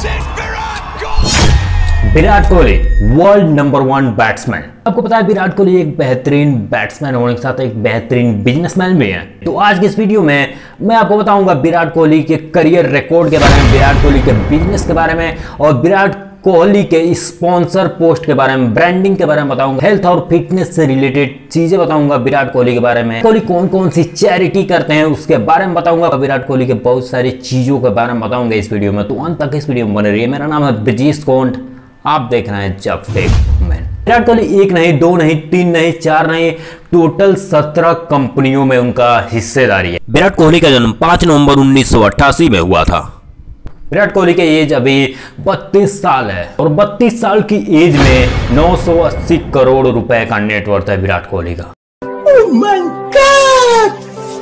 Virat Kohli world number 1 batsman. आपको पता है विराट कोहली एक बेहतरीन बैट्समैन होने के साथ एक बेहतरीन बिजनेसमैन भी है। तो आज की इस वीडियो में मैं आपको बताऊंगा विराट कोहली के करियर रिकॉर्ड के बारे में, विराट कोहली के बिजनेस के बारे में और विराट कोहली के स्पॉन्सर पोस्ट के बारे में, ब्रांडिंग के बारे में बताऊंगा, हेल्थ और फिटनेस से रिलेटेड चीजें बताऊंगा विराट कोहली के बारे में, कोहली कौन कौन सी चैरिटी करते हैं उसके बारे में बताऊंगा, विराट कोहली के बहुत सारी चीजों के बारे में बताऊंगा इस वीडियो में। तो अंत तक इस वीडियो में बने रहिए। मेरा नाम है ब्रजेश कोंड, आप देख रहे हैं जब टेक मैन। विराट कोहली एक नहीं, दो नहीं, तीन नहीं, चार नहीं, टोटल 17 कंपनियों में उनका हिस्सेदारी है। विराट कोहली का जन्म 5 नवंबर 1988 में हुआ था। विराट कोहली की एज अभी 32 साल है और 32 साल की एज में 980 करोड़ रुपए का नेटवर्थ है विराट कोहली का। Oh my God!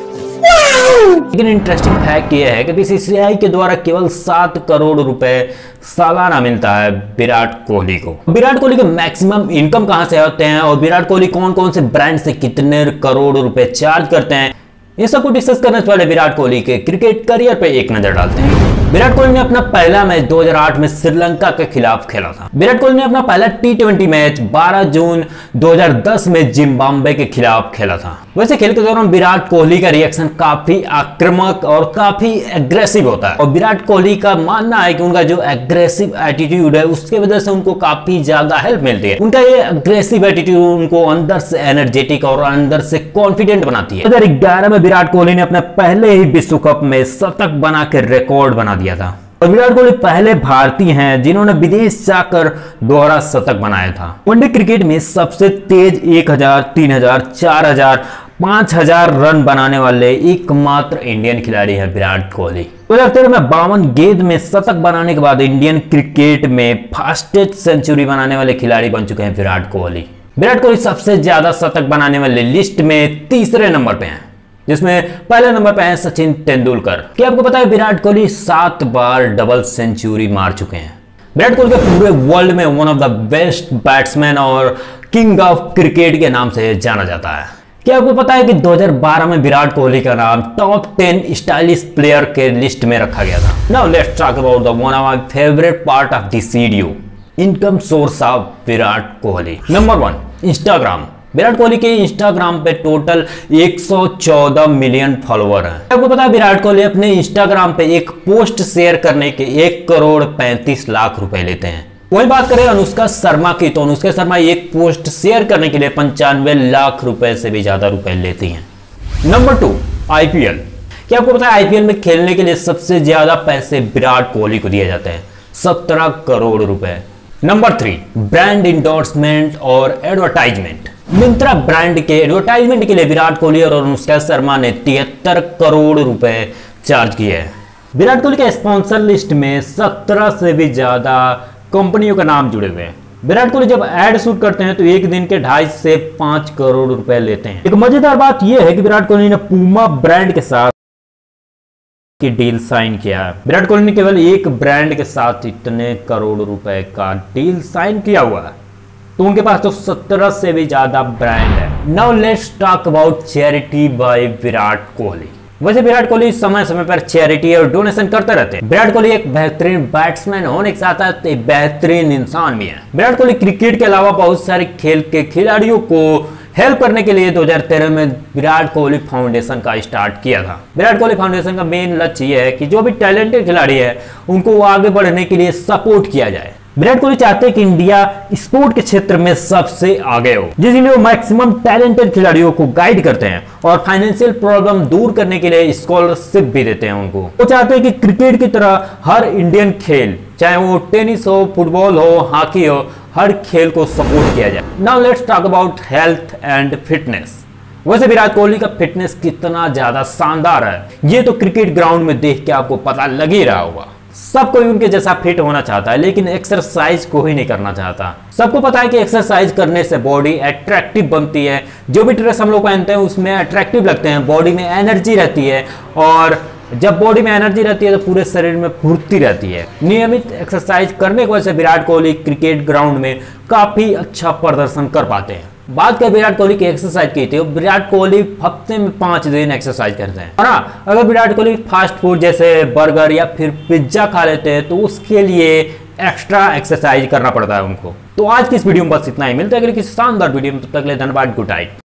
लेकिन इंटरेस्टिंग फैक्ट यह है कि बीसीसीआई के द्वारा केवल 7 करोड़ रुपए सालाना मिलता है विराट कोहली को। विराट कोहली के मैक्सिमम इनकम कहां से होते हैं और विराट कोहली कौन कौन से ब्रांड से कितने करोड़ रुपए चार्ज करते हैं, ये सब को डिस्कस करने से पहले विराट कोहली के क्रिकेट करियर पे एक नजर डालते हैं। विराट कोहली ने अपना पहला मैच 2008 में श्रीलंका के खिलाफ खेला था। विराट कोहली ने अपना पहला T20 मैच 12 जून 2010 में जिम्बाब्वे के खिलाफ खेला था। वैसे खेल के दौरान विराट कोहली का रिएक्शन काफी आक्रामक और काफी एग्रेसिव होता है और विराट कोहली का मानना है कि उनका जो एग्रेसिव एटीट्यूड है उसके वजह से उनको काफी ज्यादा हेल्प मिलती है। उनका ये एग्रेसिव एटीट्यूड उनको अंदर से एनर्जेटिक और अंदर से कॉन्फिडेंट बनाती है। 2011 में विराट कोहली ने अपने पहले ही विश्व कप में शतक बना के रिकॉर्ड बना दिया था और विराट कोहली पहले भारतीय हैं जिन्होंने विदेश जाकर दोहरा शतक बनाया था। वनडे क्रिकेट में सबसे तेज 1000, 3000, 4000, 5000 रन बनाने वाले एकमात्र इंडियन खिलाड़ी है विराट कोहली। 2013 में 52 गेंद में शतक बनाने के बाद इंडियन क्रिकेट में फास्टेस्ट सेंचुरी बनाने वाले खिलाड़ी बन चुके हैं विराट कोहली। विराट कोहली सबसे ज्यादा शतक बनाने वाले लिस्ट में तीसरे नंबर पे हैं, जिसमें पहले नंबर पे है सचिन तेंदुलकर। क्या आपको पता है विराट कोहली 7 बार डबल सेंचुरी मार चुके हैं। विराट कोहली के पूरे वर्ल्ड में one of the best batsman और किंग ऑफ क्रिकेट के नाम से जाना जाता है। क्या आपको पता है कि 2012 में विराट कोहली का नाम टॉप 10 स्टाइलिश प्लेयर के लिस्ट में रखा गया था। Now let's talk about the one of my favourite part of this video, income source of Virat Kohli. Number 1, Instagram. Virat Kohli के इंस्टाग्राम पे टोटल 114 मिलियन फॉलोअर हैं। आपको पता है विराट कोहली अपने इंस्टाग्राम पे एक पोस्ट शेयर करने के 1 करोड़ 35 लाख रुपए लेते हैं। वही बात करें अनुष्का शर्मा की, तो अनुष्का शर्मा एक पोस्ट शेयर करने के लिए 95 लाख रुपए से भी ज्यादा रुपए लेती हैं। Number 2, IPL. क्या आपको पता है आईपीएल में खेलने के लिए सबसे ज्यादा पैसे विराट कोहली को दिए जाते हैं, 17 करोड़ रुपए। नंबर 3, ब्रांड इंडोर्समेंट और एडवर्टाइजमेंट। मिंत्रा ब्रांड के एडवर्टाइजमेंट के लिए विराट कोहली और अनुष्का शर्मा ने 73 करोड़ रुपए चार्ज किए हैं। विराट कोहली के स्पॉन्सर लिस्ट में 17 से भी ज्यादा कंपनियों का नाम जुड़े हुए हैं। विराट कोहली जब एड शूट करते हैं तो एक दिन के 2.5 से 5 करोड़ रुपए लेते हैं। एक मजेदार बात यह है कि विराट कोहली ने पूमा ब्रांड के साथ की डील साइन किया है। विराट कोहली ने केवल एक ब्रांड के साथ इतने करोड़ रुपए का डील साइन किया हुआ है, तो उनके पास तो 17 से भी ज्यादा ब्रांड है। Now let's talk about charity by Virat Kohli. वैसे विराट कोहली समय समय पर चैरिटी और डोनेशन करते रहते हैं। विराट कोहली एक बेहतरीन बैट्समैन होने के साथ एक बेहतरीन इंसान भी है। विराट कोहली क्रिकेट के अलावा बहुत सारे खेल के खिलाड़ियों को हेल्प करने के लिए 2013 में विराट कोहली फाउंडेशन का स्टार्ट किया था। विराट कोहली फाउंडेशन का मेन लक्ष्य यह है कि जो भी टैलेंटेड खिलाड़ी है उनको आगे बढ़ने के लिए सपोर्ट किया जाए। विराट कोहली चाहते हैं कि इंडिया स्पोर्ट के क्षेत्र में सबसे आगे हो, जिसके लिए वो मैक्सिमम टैलेंटेड खिलाड़ियों को गाइड करते हैं और फाइनेंशियल प्रॉब्लम दूर करने के लिए स्कॉलरशिप भी देते हैं उनको। वो चाहते हैं कि क्रिकेट की तरह हर इंडियन खेल, चाहे वो टेनिस हो, फुटबॉल हो, हॉकी हो, हर खेल को सपोर्ट किया जाए। Now let's talk about health and fitness. वैसे विराट कोहली का फिटनेस कितना ज्यादा शानदार है ये तो क्रिकेट ग्राउंड में देख के आपको पता लग ही रहा होगा। सब कोई उनके जैसा फिट होना चाहता है लेकिन एक्सरसाइज को ही नहीं करना चाहता। सबको पता है कि एक्सरसाइज करने से बॉडी अट्रैक्टिव बनती है, जो भी ड्रेस हम लोग पहनते हैं उसमें अट्रैक्टिव लगते हैं, बॉडी में एनर्जी रहती है और जब बॉडी में एनर्जी रहती है तो पूरे शरीर में फुर्ती रहती है। नियमित एक्सरसाइज करने की वजह से विराट कोहली क्रिकेट ग्राउंड में काफी अच्छा प्रदर्शन कर पाते हैं। बात करें विराट कोहली की एक्सरसाइज की थी, विराट कोहली हफ्ते में 5 दिन एक्सरसाइज करते हैं। और हाँ, अगर विराट कोहली फास्ट फूड जैसे बर्गर या फिर पिज्जा खा लेते हैं तो उसके लिए एक्स्ट्रा एक्सरसाइज करना पड़ता है उनको। तो आज की इस वीडियो में बस इतना ही, मिलता है अगली किसी शानदार वीडियो में, तब तक के लिए धन्यवाद, गुड नाइट।